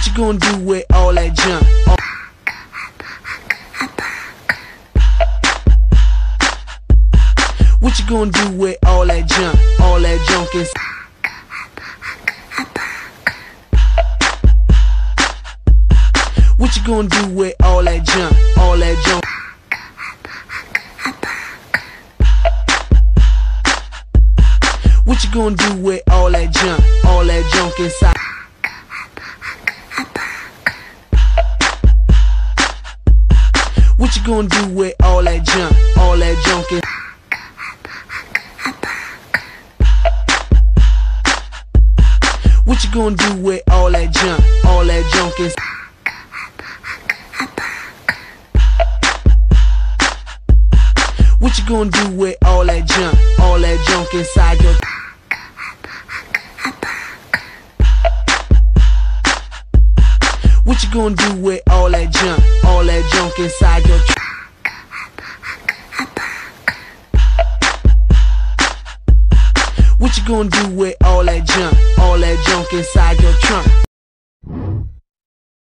What you gonna do with all that junk? What you gonna do with all that junk? All that junk is. What you gonna do with all that junk? All that junk. What you gonna do with all that junk? All that junk inside. What you gonna do with all that junk? All that junk in. What you gonna do with all that junk? All that junk in. What you gonna do with all that junk? All that junk inside your. What you gonna do with all that junk? All that junk inside your. What you gonna do with all that junk? All that junk inside your trunk.